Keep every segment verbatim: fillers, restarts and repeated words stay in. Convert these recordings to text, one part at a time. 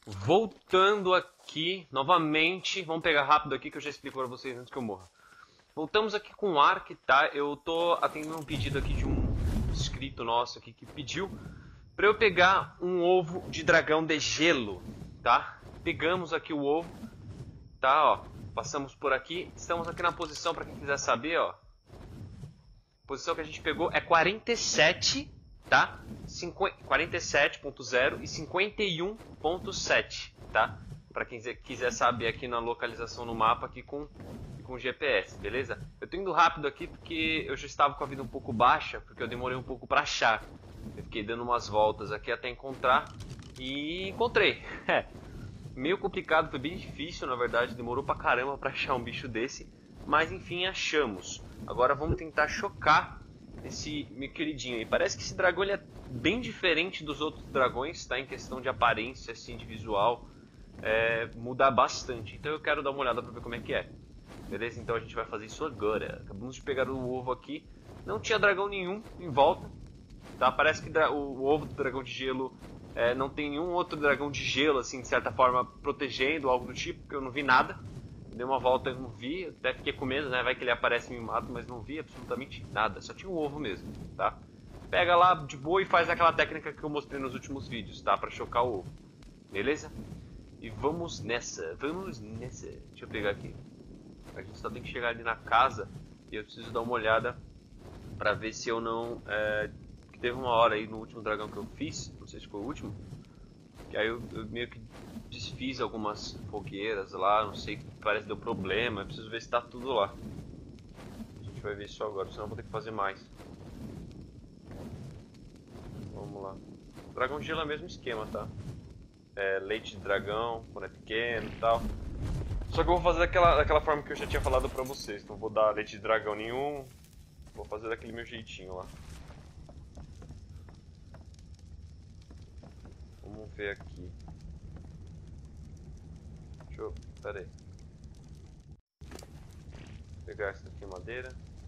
Voltando aqui, novamente, vamos pegar rápido aqui que eu já explico para vocês antes que eu morra. Voltamos aqui com o Ark, tá? Eu tô atendendo um pedido aqui de um inscrito nosso aqui que pediu para eu pegar um ovo de dragão de gelo, tá? Pegamos aqui o ovo, tá? Ó, passamos por aqui, estamos aqui na posição, para quem quiser saber, ó. A posição que a gente pegou é quarenta e sete, tá? quarenta e sete ponto zero e cinquenta e um ponto sete, tá? Para quem quiser saber aqui na localização no mapa aqui com com G P S, beleza? Eu tô indo rápido aqui porque eu já estava com a vida um pouco baixa, porque eu demorei um pouco para achar. Eu fiquei dando umas voltas aqui até encontrar e encontrei. É, meio complicado, foi bem difícil, na verdade, demorou pra caramba para achar um bicho desse, mas enfim, achamos. Agora vamos tentar chocar esse meu queridinho aí. Parece que esse dragão ele é bem diferente dos outros dragões, tá? Em questão de aparência, assim, de visual, é, muda bastante. Então eu quero dar uma olhada para ver como é que é. Beleza? Então a gente vai fazer isso agora. Acabamos de pegar o ovo aqui. Não tinha dragão nenhum em volta, tá? Parece que o, o ovo do dragão de gelo é, não tem nenhum outro dragão de gelo, assim, de certa forma, protegendo, algo do tipo, porque eu não vi nada. Dei uma volta e não vi, até fiquei com medo, né? Vai que ele aparece e me mata, mas não vi absolutamente nada. Só tinha um ovo mesmo, tá? Pega lá de boa e faz aquela técnica que eu mostrei nos últimos vídeos, tá? Pra chocar o ovo. Beleza? E vamos nessa. Vamos nessa. Deixa eu pegar aqui. A gente só tem que chegar ali na casa e eu preciso dar uma olhada pra ver se eu não... É, que teve uma hora aí no último dragão que eu fiz, não sei se foi o último, que aí eu, eu meio que desfiz algumas fogueiras lá, não sei, parece que deu problema, eu preciso ver se tá tudo lá. A gente vai ver isso agora, senão eu vou ter que fazer mais. Vamos lá. Dragão de gelo é o mesmo esquema, tá? É, leite de dragão, quando é pequeno e tal. Só que eu vou fazer daquela, daquela forma que eu já tinha falado pra vocês. Não vou dar leite de dragão nenhum. Vou fazer daquele meu jeitinho lá. Vamos ver aqui. Deixa eu... Pera aí. Vou pegar essa aqui, madeira.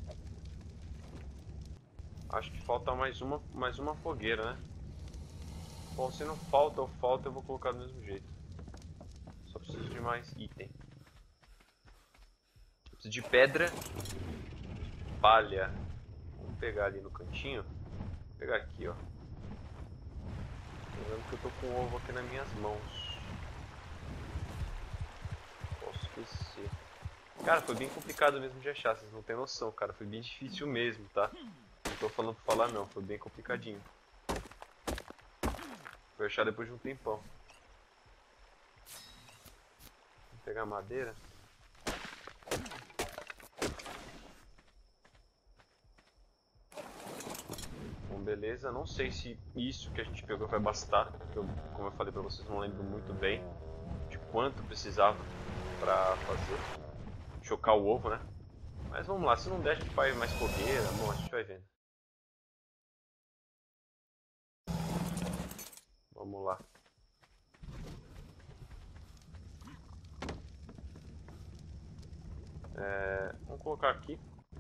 Acho que falta mais uma, mais uma fogueira, né? Bom, se não falta ou falta, eu vou colocar do mesmo jeito. Só preciso de mais item. De pedra, palha. Vamos pegar ali no cantinho. Vou pegar aqui, ó. Lembrando que eu tô com o ovo aqui nas minhas mãos. Posso esquecer. Cara, foi bem complicado mesmo de achar, vocês não tem noção, cara. Foi bem difícil mesmo, tá? Não tô falando pra falar não, foi bem complicadinho. Foi achar depois de um tempão. Vou pegar madeira. Beleza, não sei se isso que a gente pegou vai bastar, porque eu, como eu falei pra vocês, não lembro muito bem de quanto precisava pra fazer, chocar o ovo, né? Mas vamos lá, se não der a gente faz mais fogueira, bom, a gente vai vendo. Vamos lá. É, vamos colocar aqui.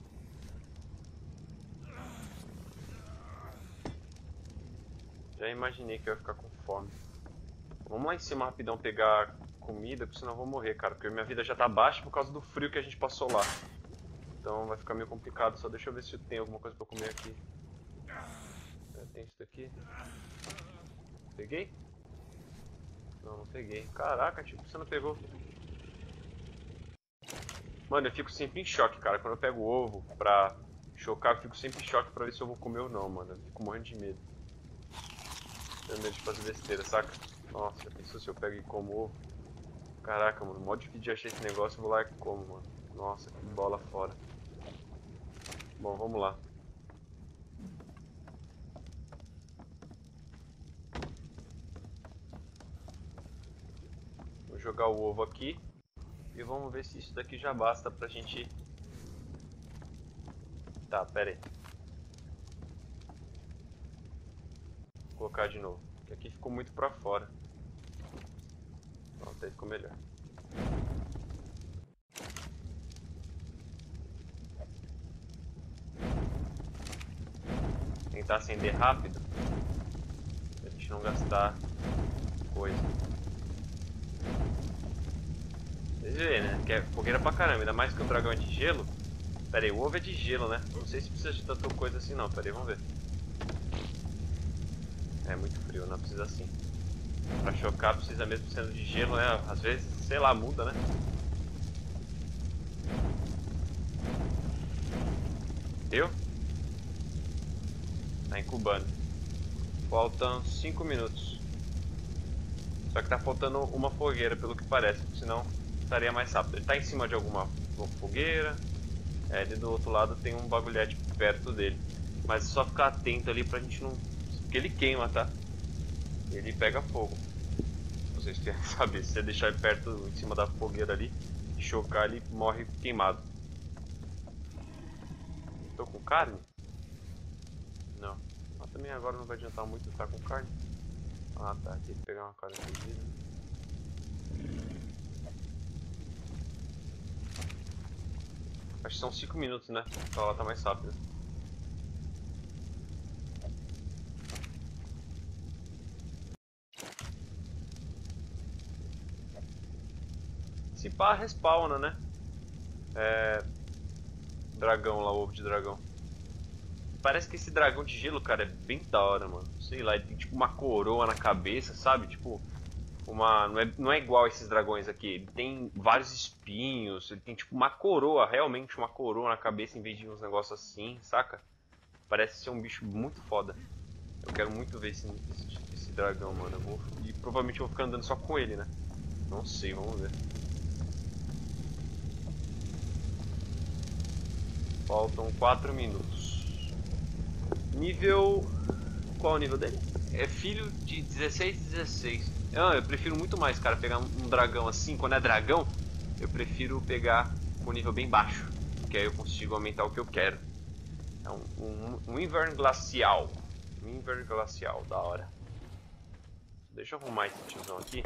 Já imaginei que eu ia ficar com fome. Vamos lá em cima rapidão pegar comida, porque senão eu vou morrer, cara. Porque minha vida já tá baixa por causa do frio que a gente passou lá. Então vai ficar meio complicado. Só deixa eu ver se tem alguma coisa pra comer aqui. É, tem isso daqui. Peguei? Não, não peguei. Caraca, tipo, você não pegou. Mano, eu fico sempre em choque, cara. Quando eu pego o ovo pra chocar, eu fico sempre em choque pra ver se eu vou comer ou não, mano. Eu fico morrendo de medo. Tenho medo de fazer besteira, saca? Nossa, já pensou se eu pego e como ovo? Caraca, mano, mó difícil de achar esse negócio, eu vou lá e como, mano. Nossa, que bola fora. Bom, vamos lá. Vou jogar o ovo aqui. E vamos ver se isso daqui já basta pra gente... Tá, pera aí. Vou colocar de novo, porque aqui ficou muito pra fora. Pronto, aí ficou melhor. Tentar acender rápido, pra gente não gastar coisa. Vocês verem, né? Que é fogueira pra caramba, ainda mais que o dragão é de gelo. Pera aí, o ovo é de gelo, né? Não sei se precisa de tanta coisa assim não, pera aí, vamos ver. É muito frio, não precisa assim. Pra chocar precisa mesmo sendo de gelo, né? Às vezes, sei lá, muda, né? Deu? Tá incubando. Faltam cinco minutos. Só que tá faltando uma fogueira, pelo que parece, porque senão estaria mais rápido. Ele tá em cima de alguma fogueira. É, ali do outro lado tem um bagulhete perto dele. Mas é só ficar atento ali pra gente não... Porque ele queima, tá? Ele pega fogo. Vocês querem saber, se você deixar ele perto, em cima da fogueira ali, e chocar, ele morre queimado. Tô com carne? Não. Mas também agora não vai adiantar muito estar com carne. Ah tá, tem que pegar uma carne fodida. Acho que são cinco minutos, né? Pra lá tá mais rápido. Se pá, respawna, né? É... Dragão lá, ovo de dragão. Parece que esse dragão de gelo, cara, é bem da hora, mano. Sei lá, ele tem tipo uma coroa na cabeça, sabe? Tipo, uma... Não é, não é igual esses dragões aqui. Ele tem vários espinhos, ele tem tipo uma coroa, realmente uma coroa na cabeça em vez de uns negócios assim, saca? Parece ser um bicho muito foda. Eu quero muito ver esse, esse, esse dragão, mano. Eu vou, e provavelmente eu vou ficar andando só com ele, né? Não sei, vamos ver. Faltam quatro minutos. Nível... Qual é o nível dele? É filho de dezesseis, dezesseis. Ah, eu prefiro muito mais, cara, pegar um dragão assim. Quando é dragão, eu prefiro pegar com nível bem baixo. Porque aí eu consigo aumentar o que eu quero. É um, um, um inverno glacial. Um inverno glacial, da hora. Deixa eu arrumar esse tiozão aqui.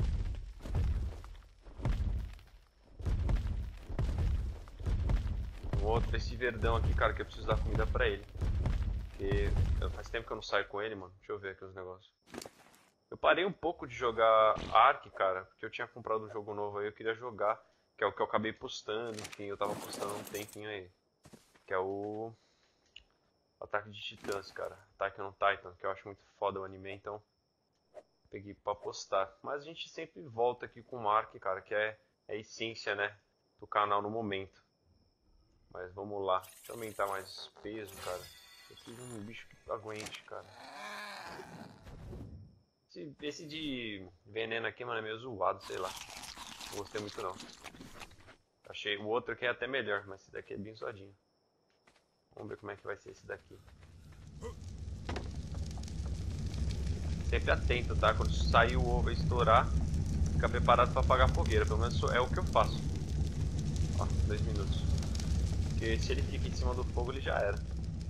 Um outro, esse verdão aqui, cara, que eu preciso dar comida pra ele. Porque faz tempo que eu não saio com ele, mano. Deixa eu ver aqui os negócios. Eu parei um pouco de jogar Ark, cara, porque eu tinha comprado um jogo novo aí, eu queria jogar. Que é o que eu acabei postando, enfim, eu tava postando há um tempinho aí. Que é o... Ataque de Titãs, cara. Attack on Titan, que eu acho muito foda o anime, então... Peguei pra postar. Mas a gente sempre volta aqui com o Ark, cara, que é, é a essência, né? Do canal no momento. Mas vamos lá. Deixa eu aumentar mais peso, cara. Eu preciso de um bicho que aguente, cara. Esse, esse de veneno aqui, mano, é meio zoado, sei lá. Não gostei muito não. Achei o outro aqui é até melhor, mas esse daqui é bem zoadinho. Vamos ver como é que vai ser esse daqui. Sempre atento, tá? Quando sair o ovo e estourar, fica preparado pra apagar a fogueira. Pelo menos é o que eu faço. Ó, dois minutos. Porque se ele fica em cima do fogo, ele já era.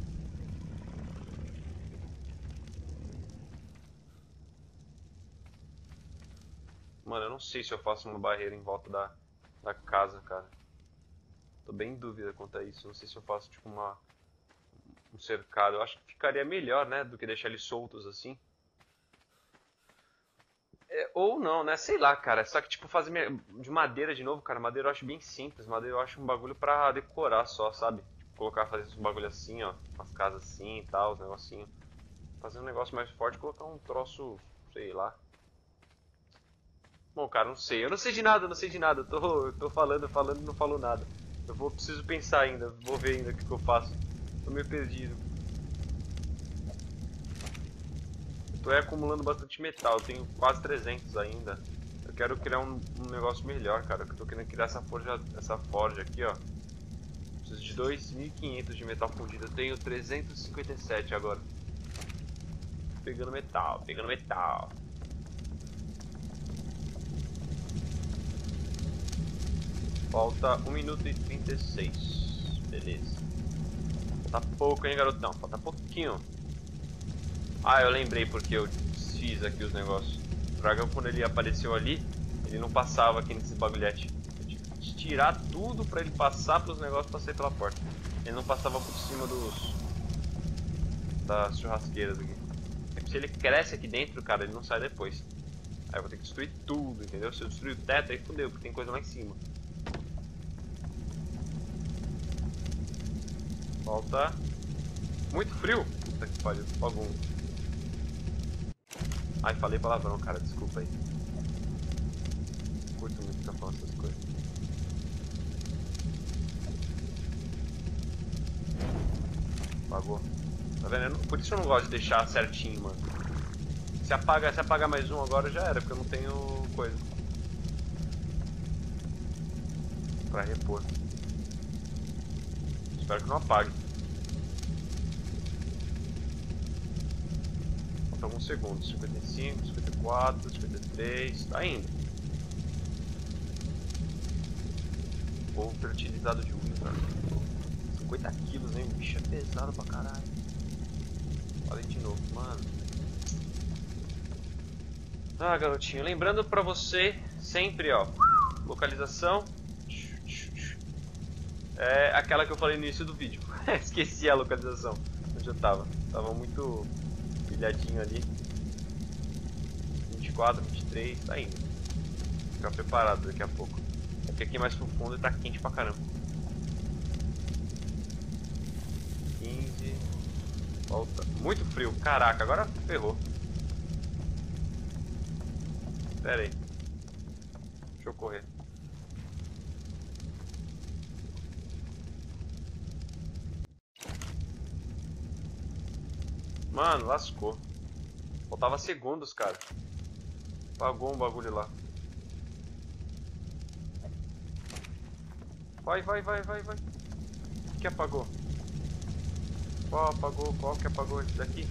Mano, eu não sei se eu faço uma barreira em volta da, da casa, cara. Tô bem em dúvida quanto a isso. Não sei se eu faço tipo uma um cercado. Eu acho que ficaria melhor, né? Do que deixar eles soltos assim. É, ou não, né? Sei lá, cara. Só que tipo fazer de madeira de novo, cara. Madeira eu acho bem simples. Madeira eu acho um bagulho pra decorar só, sabe? Tipo, colocar, fazer um bagulho assim, ó. Umas casas assim e tal, os negocinhos. Fazer um negócio mais forte, colocar um troço, sei lá. Bom, cara, não sei. Eu não sei de nada, não sei de nada. Eu tô, eu tô falando, falando e não falo nada. Eu vou, preciso pensar ainda. Vou ver ainda o que, que eu faço. Tô meio perdido. Eu tô aí acumulando bastante metal. Eu tenho quase trezentos ainda. Eu quero criar um, um negócio melhor, cara. Eu tô querendo criar essa forja, essa forja aqui, ó. Preciso de dois mil e quinhentos de metal fundido. Eu tenho trezentos e cinquenta e sete agora. Pegando metal, pegando metal. Falta um minuto e trinta e seis. Beleza. Falta pouco, hein, garotão? Falta pouquinho. Ah, eu lembrei porque eu fiz aqui os negócios. O dragão, quando ele apareceu ali, ele não passava aqui nesse bagulhete. Eu tive que tirar tudo pra ele passar pelos negócios pra sair pela porta. Ele não passava por cima dos... das churrasqueiras aqui. Se ele cresce aqui dentro, cara, ele não sai depois. Aí eu vou ter que destruir tudo, entendeu? Se eu destruir o teto, aí fudeu, porque tem coisa lá em cima. Falta... Muito frio. Puta que pariu. Fogo um. Ai, falei palavrão, cara. Desculpa aí. Curto muito ficar falando essas coisas. Apagou. Tá vendo? Eu não- Por isso eu não gosto de deixar certinho, mano. Se apaga, se apagar mais um agora já era, porque eu não tenho coisa pra repor. Espero que não apague. Falta alguns segundos. cinquenta e cinco, cinquenta e quatro, cinquenta e três. Tá indo. Ou fertilizado de Wizard. cinquenta quilos, hein? O bicho é pesado pra caralho. Falei de novo, mano. Ah, garotinho. Lembrando pra você, sempre, ó. Localização. É aquela que eu falei no início do vídeo. Esqueci a localização. Onde eu tava. Tava muito pilhadinho ali. vinte e quatro, vinte e três. Tá indo. Ficar preparado daqui a pouco. Porque aqui mais pro fundo tá quente pra caramba. quinze. Volta. Muito frio. Caraca, agora ferrou. Pera aí. Deixa eu correr. Mano, lascou. Faltava segundos, cara. Apagou um bagulho lá. Vai, vai, vai, vai, vai. O que apagou? Qual apagou? Qual que apagou? Esse daqui?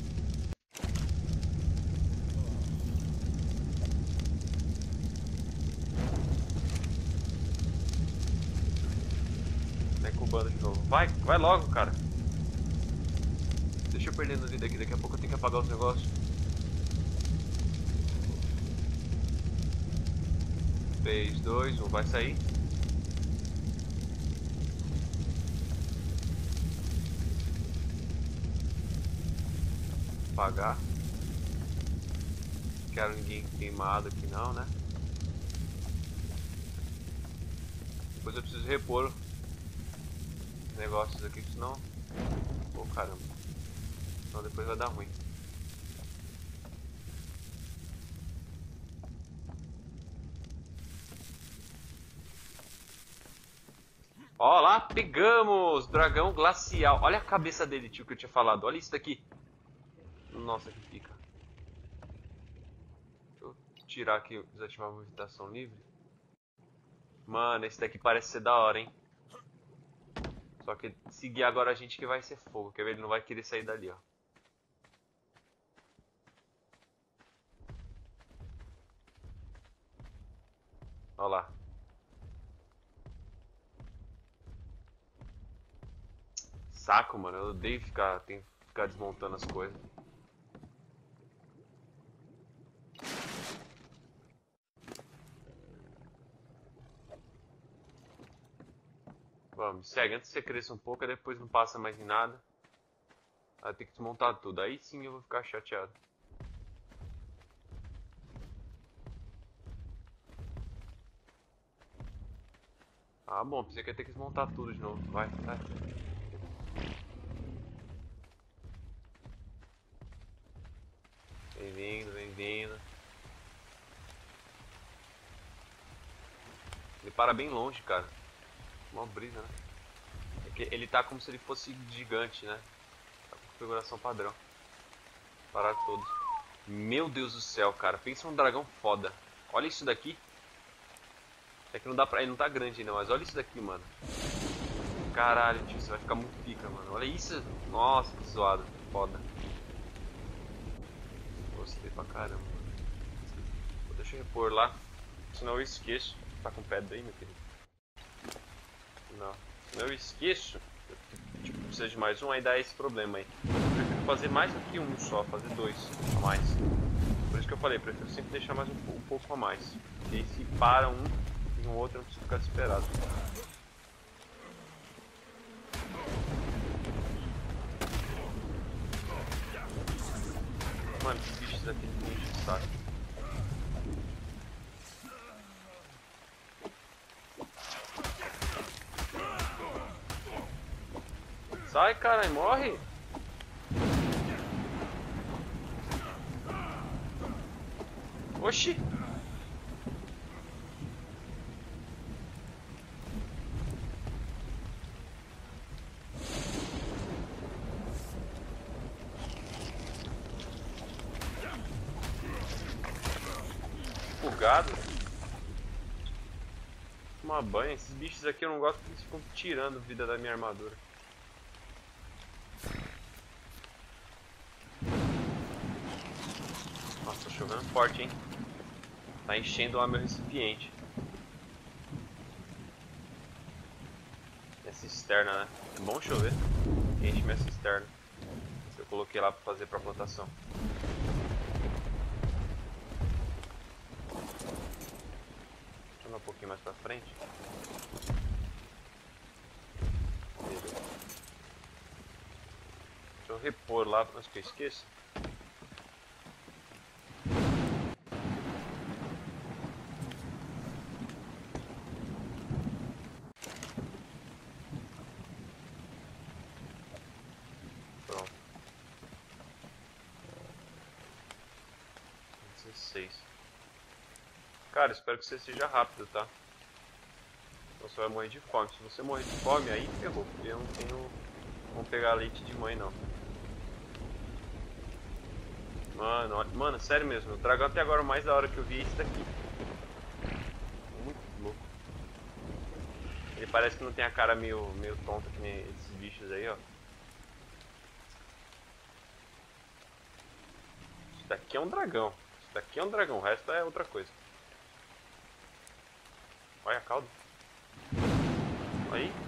Tá incubando de novo. Vai, vai logo, cara. Deixa eu perdendo vida aqui. Daqui a pouco eu tenho que apagar os negócios. três, dois, um. Vai sair. Apagar. Não quero ninguém queimado aqui não, né? Depois eu preciso repor os negócios aqui, senão... Pô, caramba. Senão depois vai dar ruim. Ó lá, pegamos! Dragão glacial. Olha a cabeça dele, tio, que eu tinha falado. Olha isso daqui. Nossa, que pica. Deixa eu tirar aqui, desativar a movimentação livre. Mano, esse daqui parece ser da hora, hein? Só que seguir agora a gente que vai ser fogo. Quer ver? Ele não vai querer sair dali, ó. Ó lá. Saco, mano. Eu odeio ficar, tem que ficar desmontando as coisas. Vamos, segue. Antes que você cresça um pouco, depois não passa mais em nada. Vai ter que desmontar tudo. Aí sim eu vou ficar chateado. Ah, bom. Pensei que ia ter que desmontar tudo de novo. Vai, vai. Bem-vindo, bem-vindo. Ele para bem longe, cara. Mó brisa, né? É que ele tá como se ele fosse gigante, né? Tá com configuração padrão. Parar todos. Meu Deus do céu, cara. Pensa num dragão foda. Olha isso daqui. É que não dá pra... Ele não tá grande ainda, mas olha isso daqui, mano. Caralho, tio. Você vai ficar muito pica, mano. Olha isso. Nossa, que zoado. Foda. Gostei pra caramba. Deixa eu repor lá. Senão eu esqueço. Tá com pedra aí, meu querido? Não. Senão eu esqueço. Tipo, precisa de mais um, aí dá esse problema aí. Eu prefiro fazer mais do que um só, fazer dois a mais. Por isso que eu falei, prefiro sempre deixar mais um, um pouco a mais. E aí se para um e um outro, eu não preciso ficar desesperado. Mano, esses bichos aqui me enchem o saco. Sai, caralho, morre! Oxi! Bugado. Toma banho. Esses bichos aqui eu não gosto porque eles ficam tirando vida da minha armadura. Nossa, tá chovendo forte, hein? Tá enchendo lá meu recipiente. Minha cisterna, né? É bom chover. Enche minha cisterna. Eu coloquei lá pra fazer pra plantação. Deixa eu andar um pouquinho mais pra frente. Beleza. Deixa eu repor lá antes que eu esqueça. Cara, espero que você seja rápido, tá? Então você vai morrer de fome. Se você morrer de fome, aí ferrou. Porque eu não tenho como pegar leite de mãe, não. Mano, olha, mano, sério mesmo. O dragão até agora o mais da hora que eu vi é esse daqui. Muito louco. Ele parece que não tem a cara meio, meio tonta que nem esses bichos aí, ó. Isso daqui é um dragão. Isso daqui é um dragão. O resto é outra coisa. Olha a cauda. Aí.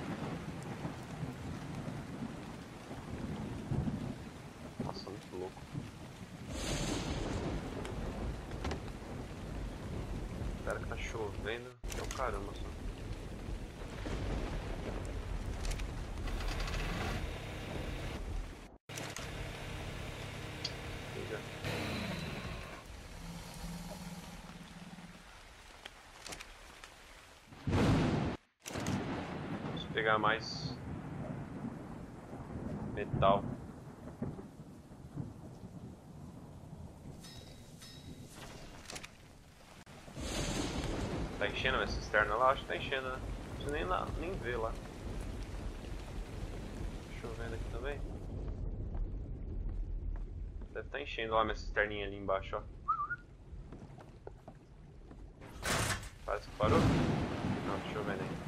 Nossa, muito louco. Espera que tá chovendo. É o caramba só. Liga. Pegar mais metal. Tá enchendo a cisterna lá? Acho que tá enchendo, né? Não preciso nem, lá, nem ver lá. Chovendo aqui também. Deve estar enchendo lá minha cisterninha ali embaixo, ó. Parece que parou. Não, tá chovendo aí.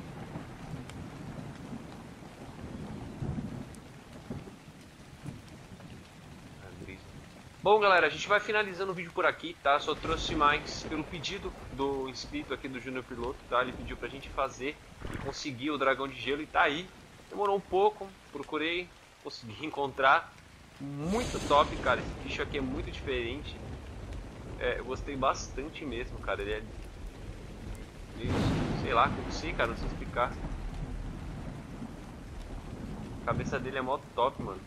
Bom, galera, a gente vai finalizando o vídeo por aqui, tá? Só trouxe mais pelo pedido do inscrito aqui do Junior Piloto, tá? Ele pediu pra gente fazer e conseguir o dragão de gelo e tá aí. Demorou um pouco, procurei, consegui encontrar. Muito top, cara. Esse bicho aqui é muito diferente. É, eu gostei bastante mesmo, cara. Ele é... sei lá, não sei, cara, não sei explicar. A cabeça dele é mó top, mano.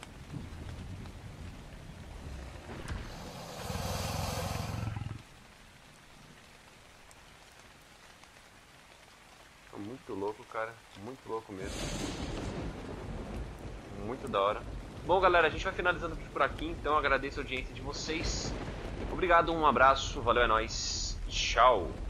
Muito louco, cara. Muito louco mesmo. Muito da hora. Bom, galera, a gente vai finalizando o vídeo por aqui. Então agradeço a audiência de vocês. Obrigado, um abraço. Valeu, é nóis. Tchau.